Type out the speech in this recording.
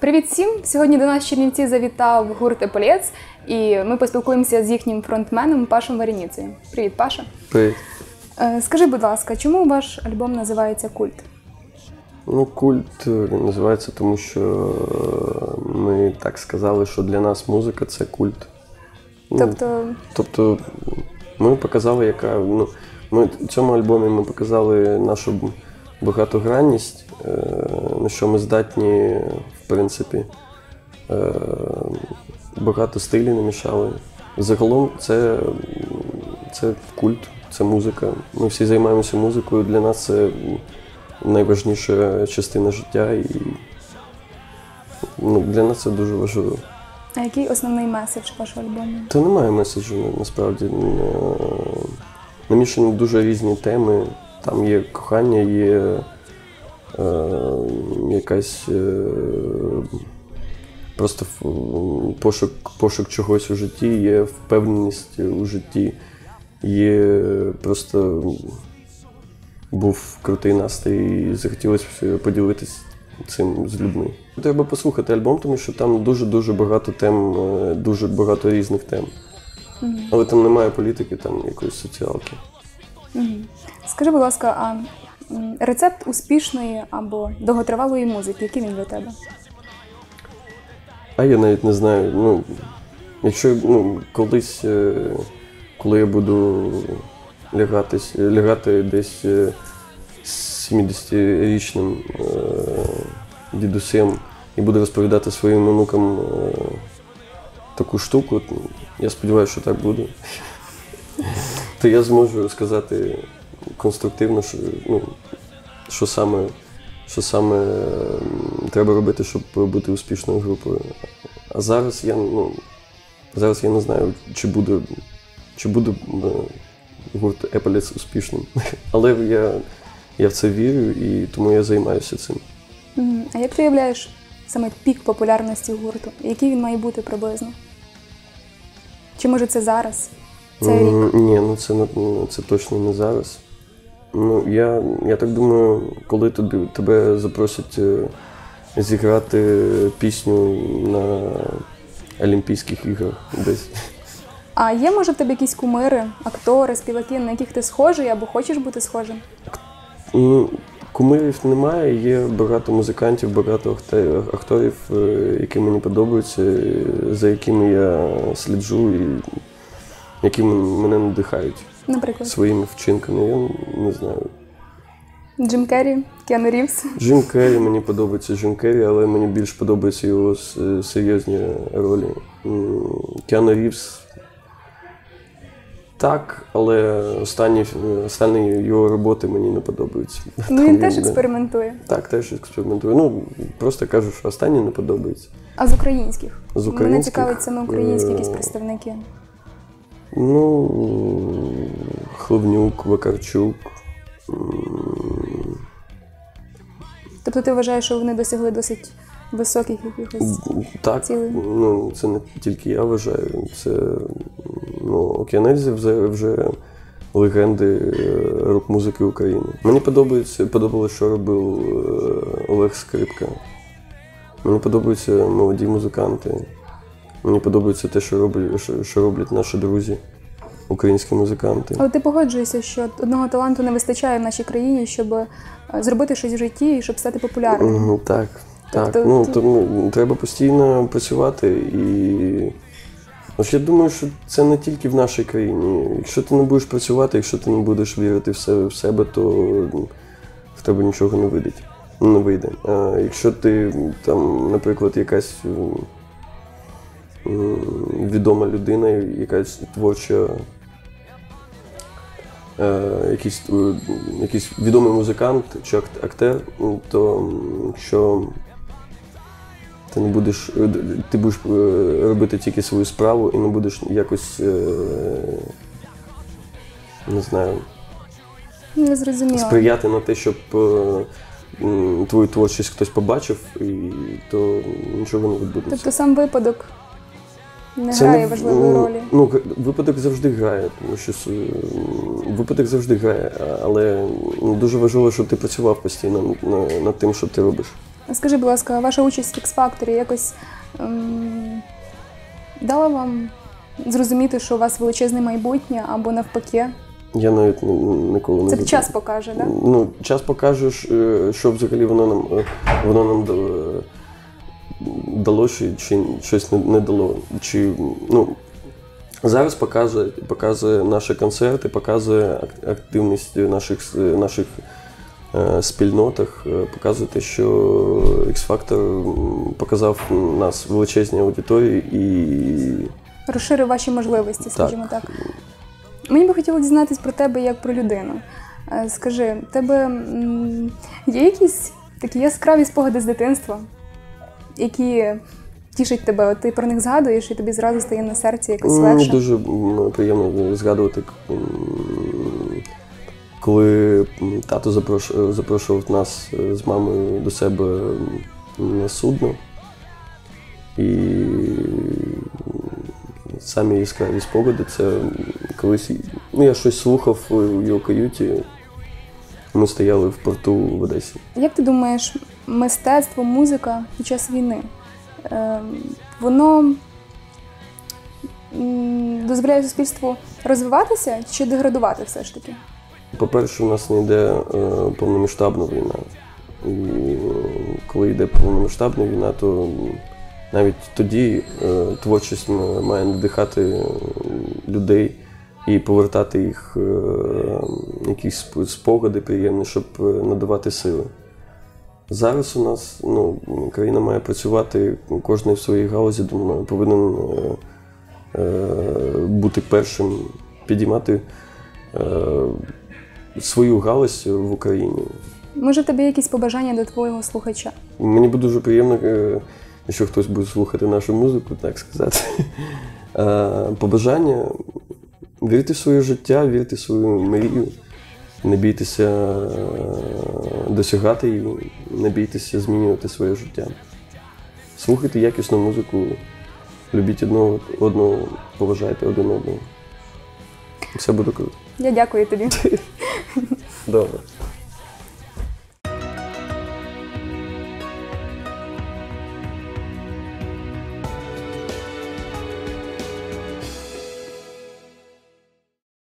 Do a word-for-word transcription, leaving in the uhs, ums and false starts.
Привіт всім! Сьогодні до нас з Чернівців завітав гурт «Епалєц», і ми поспілкуємося з їхнім фронтменом Пашою Вареніцею. Привіт, Паша! Привіт! Скажи, будь ласка, чому ваш альбом називається «Культ»? Ну, культ називається, тому що ми так сказали, що для нас музика – це культ. Тобто… Ну, тобто ми показали, яка… Ну, ми в цьому альбомі ми показали нашу багатогранність, на що ми здатні, в принципі, багато стилів намішали. Загалом це, це культ, це музика. Ми всі займаємося музикою, для нас це найважніша частина життя, і ну, для нас це дуже важливо. А який основний меседж вашого альбому? Та немає меседжу, насправді. Намішані дуже різні теми. Там є кохання, є е, якась е, просто пошук, пошук чогось у житті, є впевненість у житті, є просто був крутий настрій і захотілося поділитися цим з людьми. Треба послухати альбом, тому що там дуже-дуже багато тем, дуже багато різних тем. Mm-hmm. Але там немає політики, там якоїсь соціалки. Mm-hmm. Скажи, будь ласка, а рецепт успішної або довготривалої музики, який він для тебе? А я навіть не знаю. Ну, якщо ну, колись, коли я буду лягатись, лягати десь сімдесятирічним е, дідусем і буду розповідати своїм онукам е, таку штуку, я сподіваюся, що так буде, то я зможу сказати конструктивно, що, ну, що саме, що саме е, треба робити, щоб бути успішною групою. А зараз я, ну, зараз я не знаю, чи буде, чи буде е, гурт «Епалєц» успішним. Але я Я в це вірю, і тому я займаюся цим. Mm. А як ти уявляєш саме пік популярності гурту? Який він має бути приблизно? Чи може це зараз? Цей mm, рік? Ні, ну це, це точно не зараз. Ну, я, я так думаю, коли тобі, тебе запросять зіграти пісню на Олімпійських іграх десь. А є, може, в тебе якісь кумири, актори, співаки, на яких ти схожий або хочеш бути схожим? Ну, кумирів немає, є багато музикантів, багато акторів, які мені подобаються, за якими я сліджу і які мене надихають. Наприклад? Своїми вчинками, я не знаю. Джим Керрі, Кіану Рівз? Джим Керрі, мені подобається Джим Керрі, але мені більш подобаються його серйозні ролі. Кіану Рівз так, але останні, останні його роботи мені не подобаються. Ну він, він теж експериментує? Так, теж експериментує. Ну, просто кажу, що останні не подобаються. А з українських? З українських? Мене цікавить саме українські якісь представники. Ну, Хлевнюк, Вакарчук. Тобто ти вважаєш, що вони досягли досить високих якихось так, цілей? Так, ну, це не тільки я вважаю. Це, ну, Океанельзи вже, вже легенди рок-музики України. Мені подобається, подобалося, що робив Олег Скрипка. Мені подобаються молоді музиканти. Мені подобається те, що роблять, що, що роблять наші друзі, українські музиканти. Але ти погоджуєшся, що одного таланту не вистачає в нашій країні, щоб зробити щось в житті і щоб стати популярним? Mm, так, так. Тобто, ну, ти... тому треба постійно працювати. І ось я думаю, що це не тільки в нашій країні. Якщо ти не будеш працювати, якщо ти не будеш вірити в себе, в себе, то в тебе нічого не вийде. Не вийде. А якщо ти, там, наприклад, якась відома людина, якась творча, якийсь, якийсь відомий музикант чи актер, то якщо ти не будеш, ти будеш робити тільки свою справу і не будеш якось, не знаю, не зрозуміло. Сприяти на те, щоб твою творчість хтось побачив, і то нічого не відбудеться. Тобто сам випадок не Це грає не, важливої ролі? Ну, випадок завжди грає, тому що випадок завжди грає, але дуже важливо, щоб ти працював постійно над тим, що ти робиш. Скажи, будь ласка, ваша участь в X-Factor якось ем, дала вам зрозуміти, що у вас величезне майбутнє, або навпаки? Я навіть ніколи не... Це час покаже, так? Да? Ну, час покаже, що взагалі воно нам, воно нам дало, чи щось не дало. Чи, ну, зараз показує, показує наші концерти, показує активність наших, наших е, спільнотах, показує те, що X-Factor показав нас величезній аудиторії і... Розширив ваші можливості, скажімо так. так. Мені би хотілося дізнатися про тебе як про людину. Скажи, в тебе є якісь такі яскраві спогади з дитинства, які тішать тебе? От ти про них згадуєш і тобі зразу стає на серці якось легше? Мені дуже приємно згадувати, коли тато запрошував нас з мамою до себе на судно. І самі яскраві спогади – це колись, ну, я щось слухав у його каюті, ми стояли в порту в Одесі. Як ти думаєш, мистецтво, музика під час війни, е, воно дозволяє суспільству розвиватися чи деградувати все ж таки? По-перше, у нас не йде е, повномасштабна війна. І коли йде повномасштабна війна, то навіть тоді е, творчість має надихати людей і повертати їх е, якісь спогади приємні, щоб надавати сили. Зараз у нас, ну, країна має працювати, кожен в своїй галузі, думаю, повинен е, е, бути першим, підіймати е, свою галузь в Україні. Може, в тебе є якісь побажання до твого слухача? Мені буде дуже приємно, якщо хтось буде слухати нашу музику, так сказати. Побажання – вірити в своє життя, вірити в свою мрію, не бійтеся досягати її, не бійтеся змінювати своє життя. Слухайте якісну музику, любіть одного одного, поважайте один одного. Все буде круто. Я дякую тобі. Добре.